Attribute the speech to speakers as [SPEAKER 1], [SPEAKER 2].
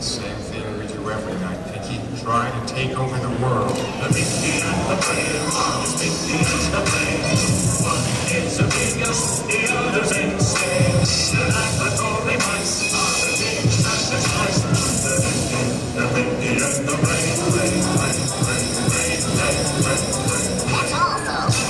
[SPEAKER 1] Same thing we do every night, Pinky. Try to take over the world. The Pinky and the Brain, the Pinky and the Brain. One is a genius, the other's insane. The laboratory mice are the things that disguise the Pinky and the Brain.
[SPEAKER 2] That's awesome.